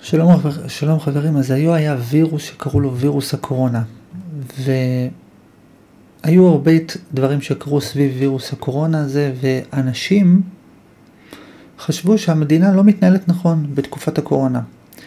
שלום חברים, אז היה וירוס שקראו לו וירוס הקורונה, והיו הרבה דברים שקרו סביב וירוס הקורונה הזה, ואנשים חשבו שהמדינה לא מתנהלת נכון בתקופת הקורונה.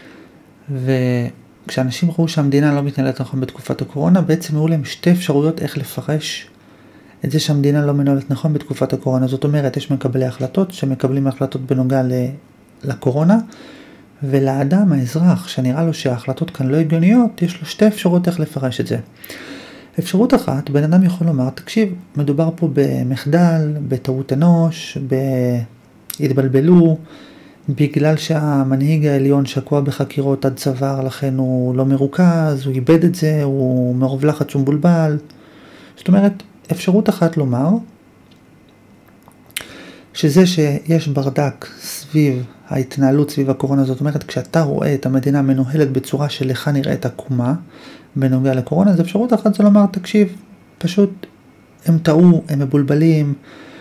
וכשאנשים ראו שהמדינה לא מתנהלת נכון בתקופת הקורונה, בעצם היו להם שתי אפשרויות איך לפרש את זה שהמדינה לא מנהלת נכון בתקופת הקורונה. זאת אומרת, יש מקבלי החלטות שמקבלים החלטות בנוגע לקורונה, ולאדם, האזרח, שנראה לו שההחלטות כאן לא הגיוניות, יש לו שתי אפשרויות איך לפרש את זה. אפשרות אחת, בן אדם יכול לומר, תקשיב, מדובר פה במחדל, בטעות אנוש, התבלבלו, בגלל שהמנהיג העליון שקוע בחקירות עד צוואר, לכן הוא לא מרוכז, הוא איבד את זה, הוא מרוב לחץ ומבולבל. זאת אומרת, אפשרות אחת לומר, שזה שיש ברדק סביב ההתנהלות סביב הקורונה, זאת אומרת, כשאתה רואה את המדינה מנוהלת בצורה שלך נראית עקומה בנוגע לקורונה, אז אפשרות אחת זה לומר, תקשיב, פשוט הם טעו, הם מבולבלים,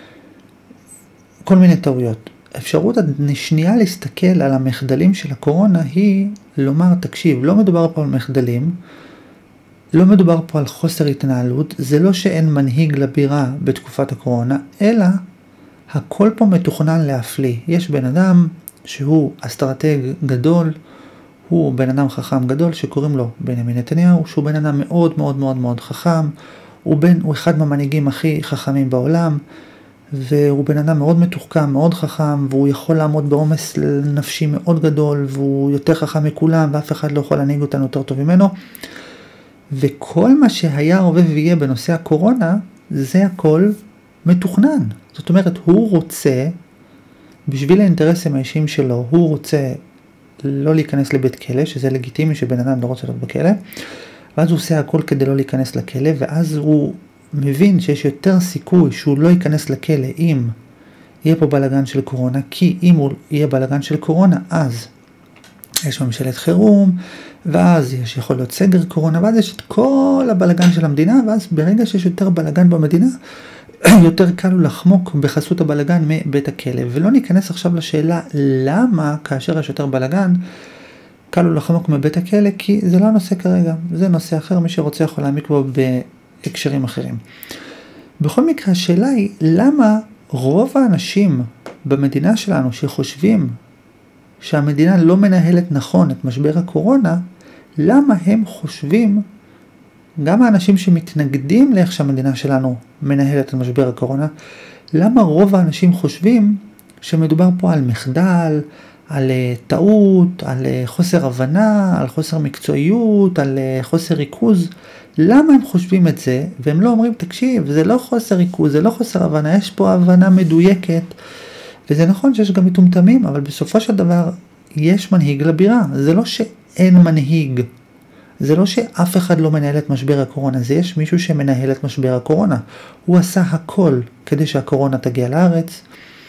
כל מיני טעויות. אפשרות השנייה להסתכל על המחדלים של הקורונה היא לומר, תקשיב, לא מדובר פה על מחדלים, לא מדובר פה על חוסר התנהלות, זה לא שאין מנהיג לבירה בתקופת הקורונה, אלא הכל פה מתוכנן להפליא. יש בן אדם שהוא אסטרטג גדול, הוא בן אדם חכם גדול שקוראים לו בנימין נתניהו, שהוא בן אדם מאוד מאוד מאוד מאוד חכם, הוא אחד מהמנהיגים הכי חכמים בעולם, והוא בן אדם מאוד מתוחכם, מאוד חכם, והוא יכול לעמוד בעומס נפשי מאוד גדול, והוא יותר חכם מכולם, ואף אחד לא יכול להנהיג אותנו יותר טוב ממנו. וכל מה שהיה הווה ויהיה בנושא הקורונה, זה הכל מתוכנן. זאת אומרת, הוא רוצה, בשביל האינטרסים האישיים שלו, הוא רוצה לא להיכנס לבית כלא, שזה לגיטימי שבן אדם לא רוצה להיות בכלא, ואז הוא עושה הכל כדי לא להיכנס לכלא, ואז הוא מבין שיש יותר סיכוי שהוא לא ייכנס לכלא אם יהיה פה בלגן של קורונה, כי אם הוא יהיה בלגן של קורונה, אז יש ממשלת חירום, ואז יכול להיות סגר קורונה, ואז יש את כל הבלגן של המדינה, ואז ברגע שיש יותר בלגן במדינה, יותר קל לו לחמוק בחסות הבלגן מבית הכלא. ולא ניכנס עכשיו לשאלה למה כאשר יש יותר בלגן, קל לו לחמוק מבית הכלא, כי זה לא הנושא כרגע, זה נושא אחר, מי שרוצה יכול להעמיק בו בהקשרים אחרים. בכל מקרה, השאלה היא, למה רוב האנשים במדינה שלנו שחושבים שהמדינה לא מנהלת נכון את משבר הקורונה, למה הם חושבים, גם האנשים שמתנגדים לאיך שהמדינה שלנו מנהלת את משבר הקורונה, למה רוב האנשים חושבים שמדובר פה על מחדל, על טעות, על חוסר הבנה, על חוסר מקצועיות, על חוסר ריכוז? למה הם חושבים את זה? והם לא אומרים, תקשיב, זה לא חוסר ריכוז, זה לא חוסר הבנה, יש פה הבנה מדויקת, וזה נכון שיש גם מטומטמים, אבל בסופו של דבר יש מנהיג לבירה. זה לא שאין מנהיג, זה לא שאף אחד לא מנהל את משבר הקורונה, זה יש מישהו שמנהל את משבר הקורונה. הוא עשה הכל כדי שהקורונה תגיע לארץ,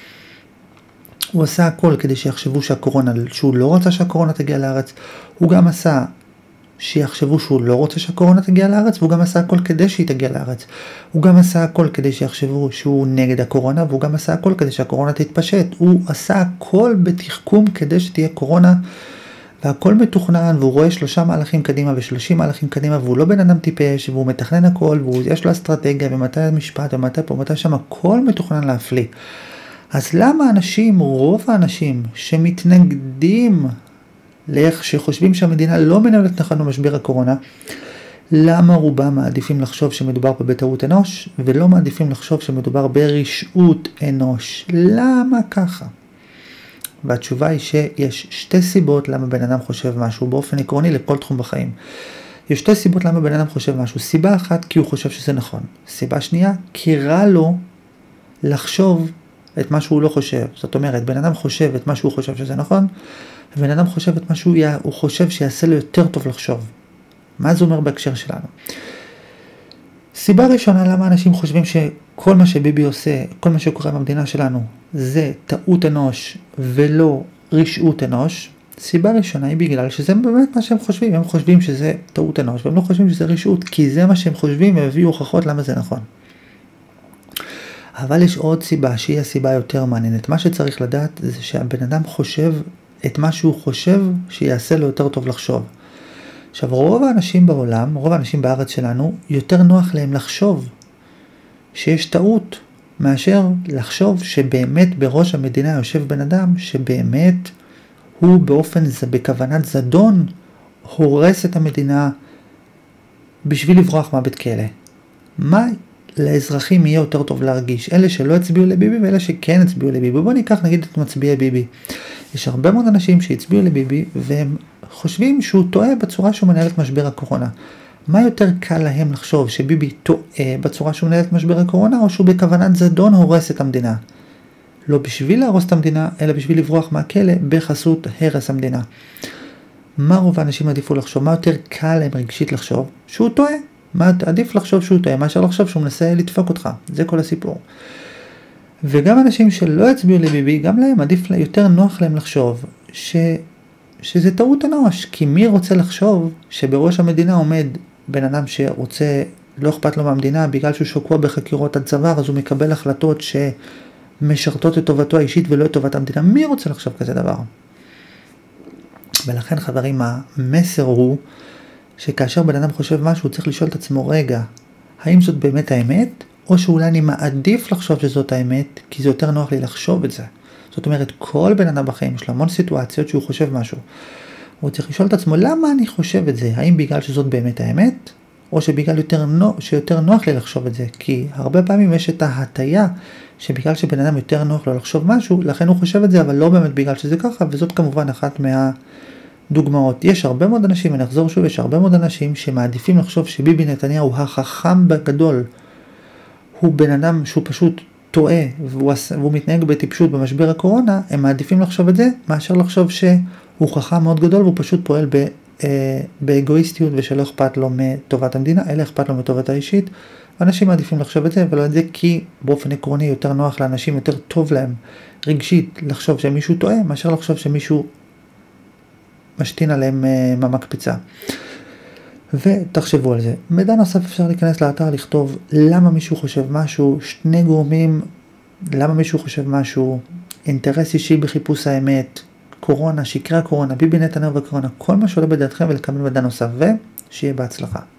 הוא עשה הכל כדי שיחשבו שהוא לא רוצה שהקורונה תגיע לארץ, הוא גם עשה שיחשבו שהוא לא רוצה שהקורונה תגיע לארץ, והוא גם עשה הכל כדי שהיא תגיע לארץ. הוא גם עשה הכל כדי שיחשבו שהוא נגד הקורונה, והוא גם עשה הכל כדי שהקורונה תתפשט. הוא עשה הכל בתחכום כדי שתהיה קורונה, והכל מתוכנן, והוא רואה 3 מהלכים קדימה ו30 מהלכים קדימה, והוא לא בן אדם טיפש, והוא מתכנן הכל, ויש לו אסטרטגיה, ומתי המשפט, ומתי פה, ומתי שם, הכל מתוכנן להפליא. אז למה רוב האנשים שמתנגדים לאיך שחושבים שהמדינה לא מנהלת נכון במשבר הקורונה, למה רובם מעדיפים לחשוב שמדובר פה בטעות אנוש, ולא מעדיפים לחשוב שמדובר ברשעות אנוש? למה ככה? והתשובה היא שיש 2 סיבות למה בן אדם חושב משהו באופן עקרוני לכל תחום בחיים. יש 2 סיבות למה בן אדם חושב משהו. סיבה אחת, כי הוא חושב שזה נכון. סיבה שנייה, כי רע לו לחשוב את מה שהוא לא חושב. זאת אומרת, בן אדם חושב את מה שהוא חושב שזה נכון, ובן אדם חושב את מה שהוא חושב שיעשה לו יותר טוב לחשוב. מה זה אומר בהקשר שלנו? סיבה ראשונה למה אנשים חושבים שכל מה שביבי עושה, כל מה שקורה במדינה שלנו, זה טעות אנוש ולא רשעות אנוש. סיבה ראשונה היא בגלל שזה באמת מה שהם חושבים. הם חושבים שזה טעות אנוש, והם לא חושבים שזה רשעות, כי זה מה שהם חושבים, והם הביאו הוכחות למה זה נכון. אבל יש עוד סיבה שהיא הסיבה יותר מעניינת. מה שצריך לדעת זה שהבן אדם חושב את מה שהוא חושב שיעשה לו יותר טוב לחשוב. עכשיו, רוב האנשים בעולם, רוב האנשים בארץ שלנו, יותר נוח להם לחשוב שיש טעות, מאשר לחשוב שבאמת בראש המדינה יושב בן אדם, שבאמת הוא בכוונת זדון, הורס את המדינה בשביל לברוח מהבית כלא. מה לאזרחים יהיה יותר טוב להרגיש? אלה שלא הצביעו לביבי ואלה שכן הצביעו לביבי. בואו ניקח נגיד את מצביעי ביבי. יש הרבה מאוד אנשים שהצביעו לביבי והם חושבים שהוא טועה בצורה שהוא מנהל את משבר הקורונה. מה יותר קל להם לחשוב, שביבי טועה בצורה שהוא מנהל את משבר הקורונה, או שהוא בכוונת זדון הורס את המדינה? לא בשביל להרוס את המדינה, אלא בשביל לברוח מהכלא בחסות הרס המדינה. מה רוב האנשים עדיפו לחשוב? מה יותר קל להם רגשית לחשוב? שהוא טועה. מה עדיף לחשוב שהוא טועה, מאשר לחשוב שהוא מנסה לדפוק אותך. זה כל הסיפור. וגם אנשים שלא הצביעו לביבי, גם להם עדיף יותר נוח להם לחשוב שזה טעות אנוש. כי מי רוצה לחשוב שבראש המדינה עומד בן אדם שרוצה, לא אכפת לו מהמדינה, בגלל שהוא שוקוע בחקירות עד צוואר, אז הוא מקבל החלטות שמשרתות את טובתו האישית ולא את טובת המדינה. מי רוצה לחשוב כזה דבר? ולכן חברים, המסר הוא שכאשר בן אדם חושב משהו, הוא צריך לשאול את עצמו, רגע, האם זאת באמת האמת? או שאולי אני מעדיף לחשוב שזאת האמת, כי זה יותר נוח לי לחשוב את זה. זאת אומרת, כל בן אדם בחיים יש לו המון סיטואציות שהוא חושב משהו. הוא צריך לשאול את עצמו, למה אני חושב את זה? האם בגלל שזאת באמת האמת? או שבגלל שיותר נוח לי לחשוב את זה? כי הרבה פעמים יש את ההטיה, שבגלל שבן אדם יותר נוח לו לחשוב משהו, לכן הוא חושב את זה, אבל לא באמת בגלל שזה ככה, וזאת כמובן אחת מהדוגמאות. יש הרבה מאוד אנשים, אני אחזור שוב, יש הרבה מאוד אנשים שמעדיפים לחשוב שביבי נתניהו החכם בגדול, הוא בן אדם שהוא פשוט טועה, והוא מתנהג בטיפשות במשבר הקורונה, הם מעדיפים לחשוב את זה, מאשר לחשוב שהוא חכם מאוד גדול, והוא פשוט פועל באגואיסטיות, ושלא אכפת לו מטובת המדינה, אלא אכפת לו מטובת האישית. אנשים מעדיפים לחשוב את זה, ולא את זה, כי באופן עקרוני יותר נוח לאנשים, יותר טוב להם רגשית לחשוב שמישהו טועה, מאשר לחשוב שמישהו משתין עליהם מהמקפיצה. ותחשבו על זה. מידע נוסף, אפשר להיכנס לאתר, לכתוב למה מישהו חושב משהו, שני גורמים, למה מישהו חושב משהו, אינטרס אישי בחיפוש האמת, קורונה, שקרי הקורונה, ביבי נתניהו וקורונה, כל מה שעולה בדעתכם, ולקבל מידע נוסף, ושיהיה בהצלחה.